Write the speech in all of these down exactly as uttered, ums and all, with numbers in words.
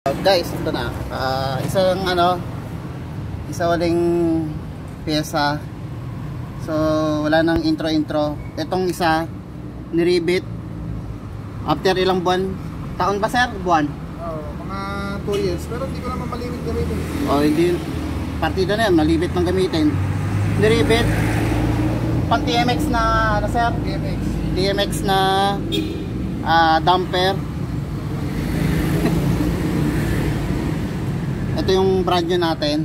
Guys, ito na. Uh, isang ano, isa waling pyesa. So, wala nang intro-intro. Itong isa, niribit. After ilang buwan? Taon ba, sir? Buwan? Oo, oh, mga two years. Pero hindi ko naman malimit gamitin. Oh, hindi. Partida na yan, malibit ng gamitin. Niribit. Pang T M X na, ano, sir? T M X. T M X na uh, damper. Ito yung brand new natin.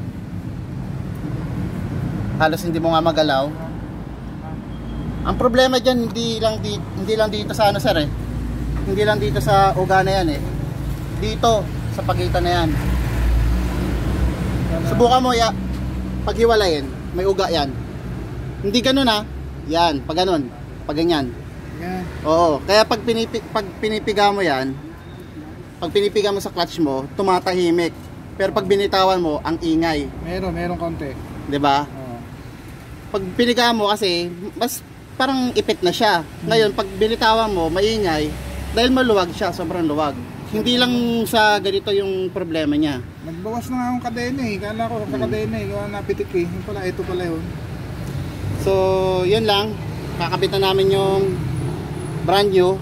Halos hindi mo nga magalaw. Ang problema dyan, hindi lang, di, hindi lang dito sa ano, sir, eh. Hindi lang dito sa uga na yan, eh. Dito sa pagitan na yan. Subukan mo ya, paghiwalayin, may uga yan. Hindi ganun, ha. Yan, pag ganun, pag ganyan. Yeah. Oo, kaya pag, pinipi, pag pinipiga mo yan, pag pinipiga mo sa clutch mo, tumatahimik. Pero pag binitawan mo, ang ingay. Meron, meron konti. 'Di ba? Oo. Pag piniga mo kasi, mas parang ipit na siya. Ngayon, pag binitawan mo, maingay dahil maluwag siya, sobrang luwag. Hindi lang sa ganito yung problema niya. Nagbawas na nga akong kadena eh. Kala ko sa kadena eh. Kaya napitik eh. Yung pala, ito pala yun. So, yun lang. Kakapitan namin yung brand new.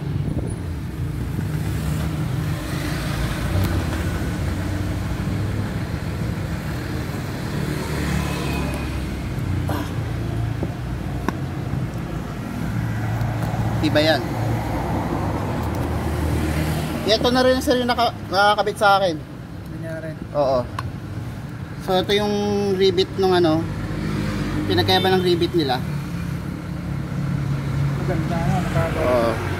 Diba yan? Ito na rin sir yung naka, nakakabit sa akin. Nangyari. Oo. So ito yung rivet ng ano, pinagkaiba ng rivet nila. Maganda nga, nakakabit. Oo.